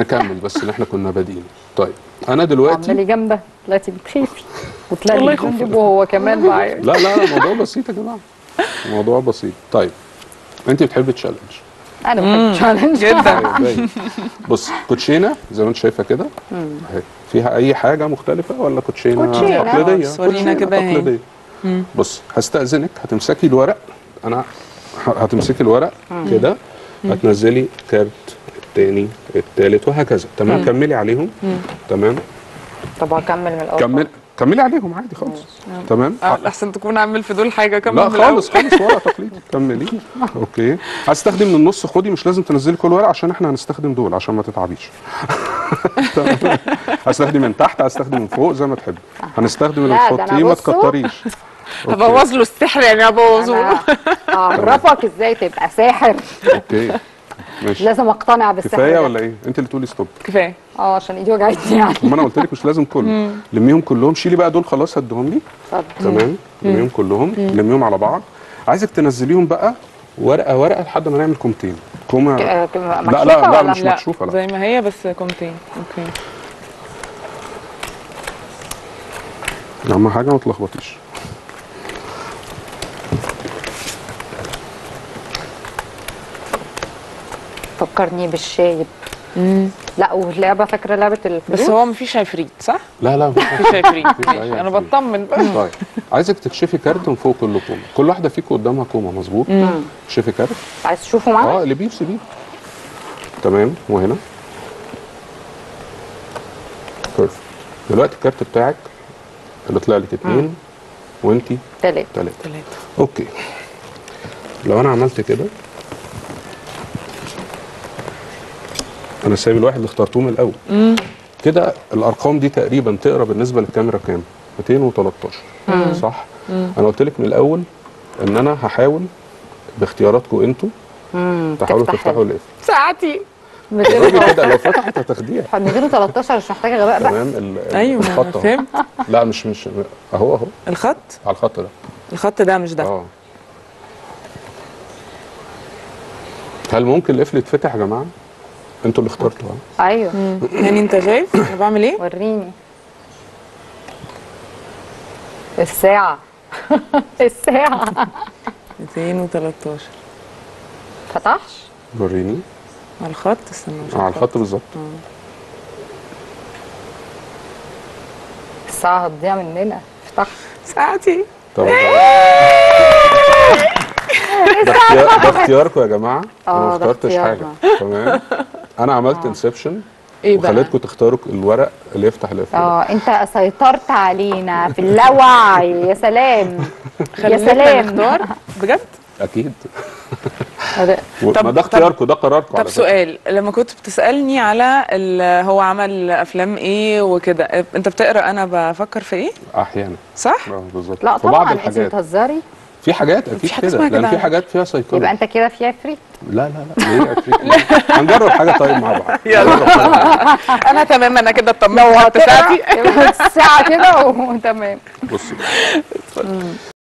نكمل بس ان احنا كنا بادئين. طيب انا دلوقتي عمالي جنبه طلعتي بتخافي وطلعتي الله جنبه وهو كمان معايا. لا الموضوع بسيط يا جماعه، الموضوع بسيط. طيب انت بتحبي تشالنج؟ انا بحب التشالنج جدا. بص كوتشينه زي ما انت شايفه كده اهي، فيها اي حاجه مختلفه ولا كوتشينه تقليديه؟ ورينا كده اهي. تقليديه. بص هستأذنك هتمسكي الورق، انا هتمسكي الورق كده، هتنزلي كارت الثاني الثالث وهكذا. تمام، كملي عليهم. تمام. طب هكمل من الاول. كملي عليهم عادي خالص. تمام. احسن تكون عامل في دول حاجه كمان. لا خالص ورق تقليدي. كملي. اوكي، هستخدم من النص، خدي مش لازم تنزلي كل ورق عشان احنا هنستخدم دول عشان ما تتعبيش. هستخدم من تحت، هستخدم من فوق زي ما تحبي. هنستخدم اللي تحطيه ما تكتريش. هبوظ له السحر يعني، هبوظه. اعرفك ازاي تبقى ساحر. اوكي ماشي. لازم اقتنع بالسحر. كفايه ولا ايه؟ انت اللي تقولي ستوب. كفايه. عشان ايدي وجعتني يعني. ما انا قلت لك مش لازم كله. لميهم كلهم، شيلي بقى دول خلاص هديهم لي. تمام. لميهم كلهم، لميهم على بعض. عايزك تنزليهم بقى ورقه ورقه لحد ما نعمل كومتين. كومه لا مش مكشوفه، لا زي ما هي بس كومتين. اوكي. اهم حاجه ما تلخبطيش. فكرني بالشايب. لا واللعبه، فاكره لعبه الفلوس؟ بس هو مفيش عفريت صح؟ لا مفيش عفريت. انا بطمن بقى. طيب عايزك تكشفي كارت من فوق كل كومه، كل واحده فيكم قدامها كومه مظبوط. كشفي كارت. عايز تشوفه معايا؟ اللي بيسيبيه. تمام. وهنا بيرفكت. دلوقتي الكارت بتاعك اللي طلع لك 2 وانتي 3. اوكي، لو انا عملت كده، انا سايب الواحد اللي اخترتوه من الاول كده. الارقام دي تقريبا تقرا بالنسبه للكاميرا كام؟ 213 صح؟ انا قلت لك من الاول ان انا هحاول باختياراتكم انتوا تحاولوا تفتحوا القفل. ساعتي كده لو فتحت هتاخديها. 213 مش محتاجه غباء بقى. تمام. ايوه الخط فهمت. لا مش اهو الخط على الخط ده. الخط ده مش ده. هل ممكن القفل يتفتح يا جماعه؟ انتوا اللي اخترتوا. ايوه. يعني انت شايف انا بعمل ايه؟ وريني الساعه. الساعه 213. فتحش؟ وريني على الخط. استنى مش على الخط بالظبط. الساعه هتضيع مننا. افتح ساعتي. طب ده اختياركم يا جماعه. انا ما اخترتش حاجه. تمام. انا عملت انسبشن وخليتكم تختاروا الورق اللي يفتح القفل. انت سيطرت علينا في اللاوعي. يا سلام يا سلام. نختار بجد. اكيد. طب ما ده اختياركم، ده قراركم. طب سؤال، لما كنت بتسالني على هو عمل افلام ايه وكده، انت بتقرا انا بفكر في ايه؟ احيانا صح؟ بالظبط. لا طبعا انت بتهزري. في حاجات اكيد كده، لان في حاجات فيها سيطره. يبقى انت كده في عفريت. لا ليه عفريت؟ هنجرب حاجه طيب مع بعض. يلا. انا تمام، انا كده اطمنت. لو ساعتي الساعه كده وتمام. بصي